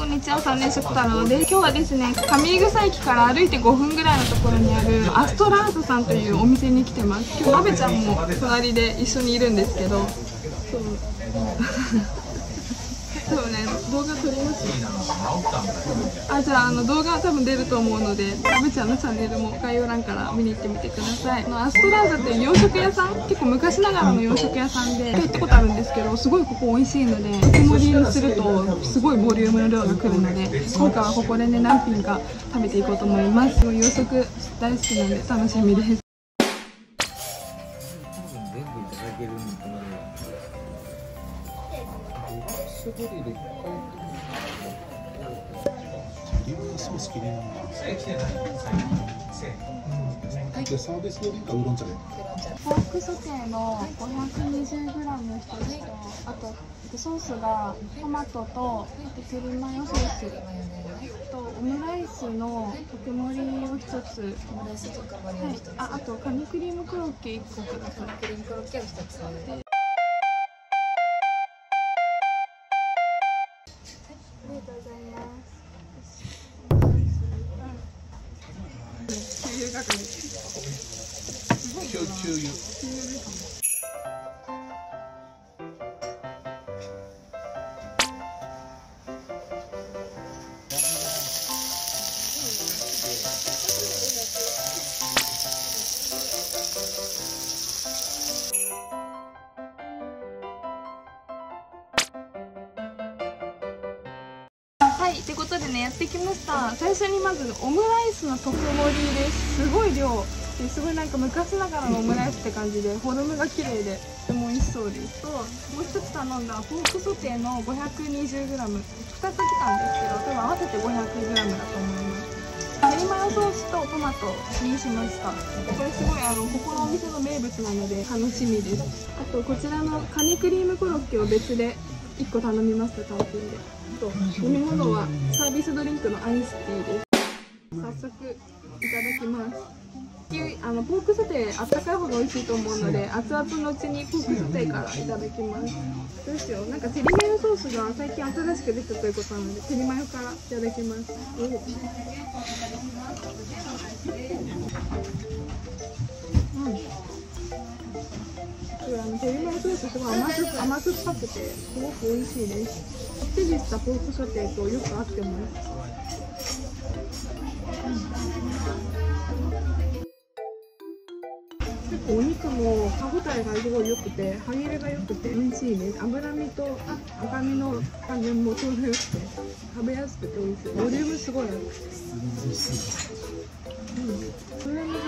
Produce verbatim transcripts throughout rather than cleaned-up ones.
こんにちは、さんねん食太郎です。今日はですね、上井草駅から歩いてごふんぐらいのところにあるアストラーズさんというお店に来てます。今日、なべちゃんも隣で一緒にいるんですけど、そうそうね、動画撮ります。あ、じゃあ、あの動画多分出ると思うので、なべちゃんのチャンネルも概要欄から見に行ってみてください。あのアストラーズっていう洋食屋さん、結構昔ながらの洋食屋さんで、行ったことあるんですけど、すごいここ美味しいので、手盛りにするとすごいボリュームの量が来るので、今回はここでね、何品か食べていこうと思います。洋食大好きなんで楽しみです。 ソース切れなんだ。はい。でサービスドリンクはウーロン茶で。 ポークソテーの ごひゃくにじゅうグラム 一つと、あとソースがトマトとテリマヨソースとオムライスの特盛りを一つ。オムライス特盛りを一つ。あ、あとカニクリームコロッケ一個ください。カニクリームコロッケを一つ。ありがとうございます。給油係。 給油。給油です。 はい、ってことでね、やってきました。最初にまずオムライスの特盛りです。すごい量ですごいなんか昔ながらのオムライスって感じで、フォルムが綺麗でとても美味しそうです。と、もう一つ頼んだポークソテーの ごひゃくにじゅうグラム、ふたつ来たんですけど、多分合わせて ごひゃくグラム だと思います。テリマヨソースとトマトにしました。これすごいあのここのお店の名物なので楽しみです。あとこちらのカニクリームコロッケを別でいっこ頼みました、単品で。と飲み物はサービスドリンクのアイスティーです。早速いただきます。あのポークソテーあったかい方が美味しいと思うので、熱々のうちにポークソテーからいただきます。どうしよう、なんかテリマヨソースが最近新しく出たということなので、テリマヨからいただきます。うん、これあのテリマヨソースすごい甘酸甘酸っぱくてすごく美味しいです。こってりしたポークソテーとよく合ってます。結構お肉も歯ごたえがすごい良くて、歯切れが良くて美味しいです。脂身と赤身の加減もちょうど良くて食べやすくて美味しい。ボリュームすごいある。うん、それも美味しい。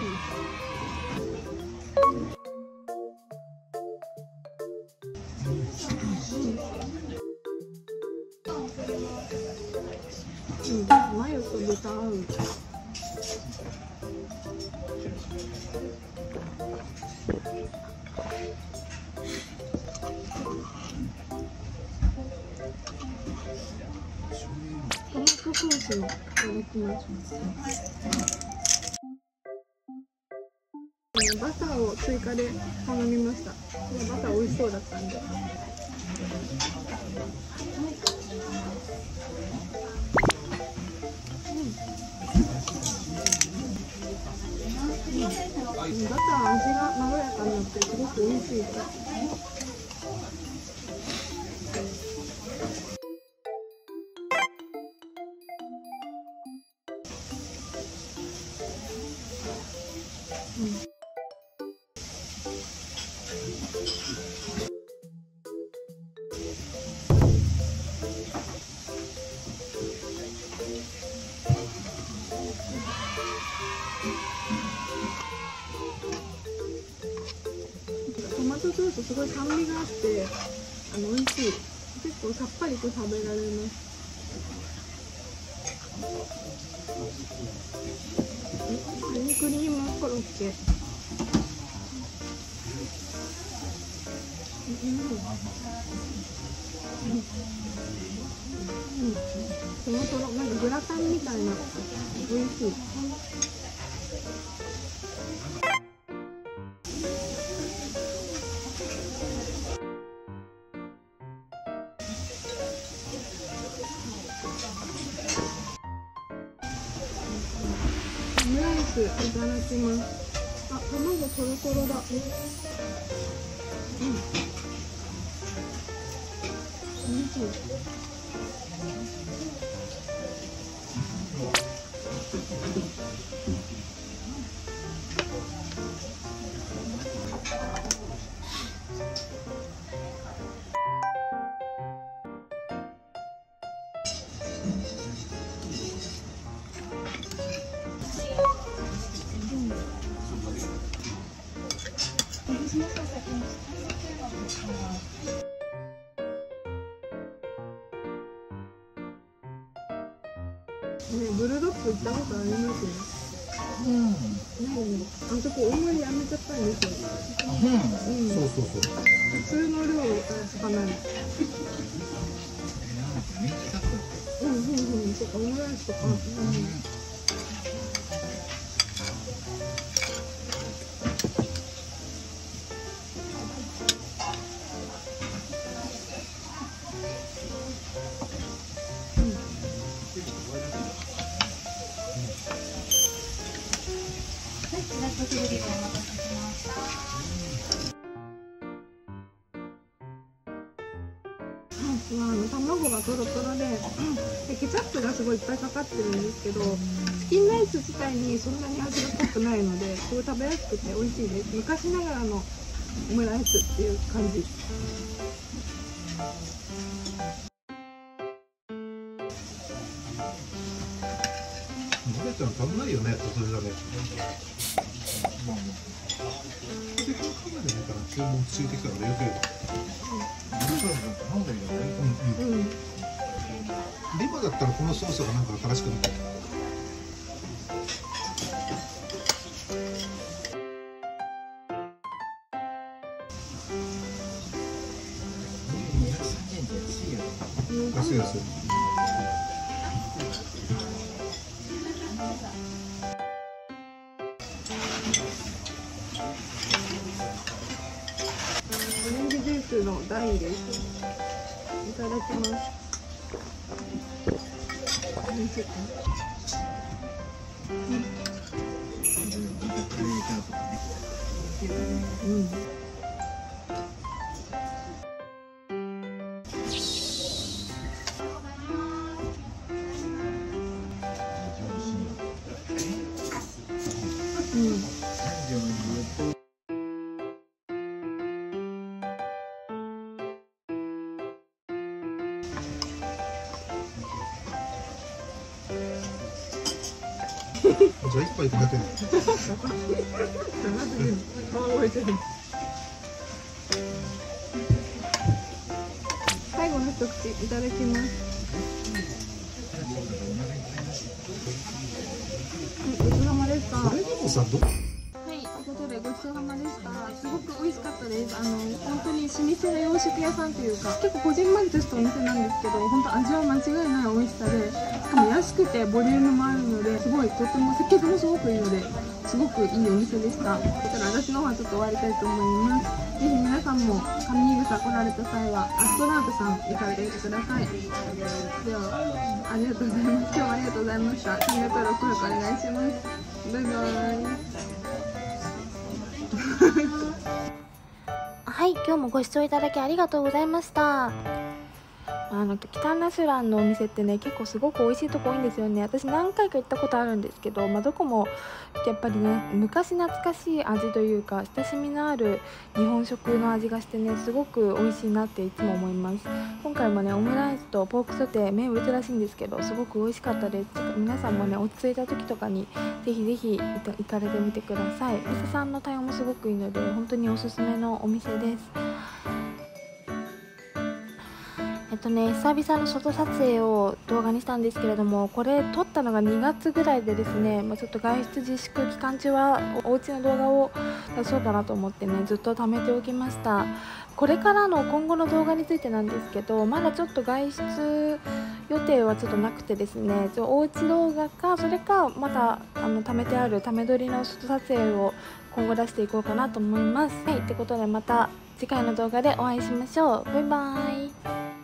うん、マヨと豚合う。トマトソースもいただきます。バターを追加で頼みました。バター美味しそうだったんで。バター味がまろやかになってすごく美味しいです。うん、トマトソースすごい酸味があってあの美味しい。結構さっぱりと食べられます。カニクリームコロッケ。うん、とろとろ、なんかグラタンみたいな美味しい。 。いただきます。あ、卵コロコロだ。うん。美味しい。ね、ブルドッグ行ったことありますうん。 ね。あそこ大盛りやめちゃったんですよ。 うん。 うん、 そうそうそう。 普通の量しかない。うんうんうん、とかオムライスとか。うん。うん、あの卵がトロトロで、でケチャップがすごいいっぱいかかってるんですけど、チキンライス自体にそんなに味が濃くないので、すごい食べやすくて美味しいです。昔ながらのオムライスっていう感じ。 お姉ちゃん食べないよね、それだけ。まあ、で、このカメラで見たら注文ついてきたから余計だ。なんでいいのね。うんうん。今だったらこのソースがなんか新しくなってる。安い安い。 オレンジジュースの大です。いただきます。美味しい。うん。うん。 じゃあ一杯いくだけね。 最後の一口いただきます。ごちそうさまでした。 これでもさ、どはい、ということでごちそうさまでした。すごく美味しかったです。あの本当に老舗の洋食屋さんというか、結構こじんまりとしたお店なんですけど、本当味は間違いない美味しさで、しかも安くてボリュームもあるので、すごいとても接客もすごくいいので、すごくいいお店でした。だから私の方はちょっと終わりたいと思います。ぜひ皆さんも上井草来られた際はアストラートさん行かれてみてください。ではありがとうございます。今日はありがとうございました。チャンネル登録お願いします。バイバイ。 はい、今日もご視聴いただきありがとうございました。あのキタンナスランのお店ってね、結構すごく美味しいとこ多いんですよね。私何回か行ったことあるんですけど、まあ、どこもやっぱりね、昔懐かしい味というか親しみのある日本食の味がしてね、すごく美味しいなっていつも思います。今回もね、オムライスとポークソテー名物らしいんですけど、すごく美味しかったです。ちょっと皆さんもね、落ち着いた時とかにぜひぜひ行かれてみてください。店さんの対応もすごくいいので、本当におすすめのお店です。えっとね、久々の外撮影を動画にしたんですけれども、これ撮ったのがにがつぐらいでですね、まあ、ちょっと外出自粛期間中はお家の動画を出そうかなと思ってね、ずっと貯めておきました。これからの今後の動画についてなんですけど、まだちょっと外出予定はちょっとなくてですね、ちょおうち動画か、それかまたあの貯めてあるため撮りの外撮影を今後出していこうかなと思います。はい、ってことでまた次回の動画でお会いしましょう。バイバーイ。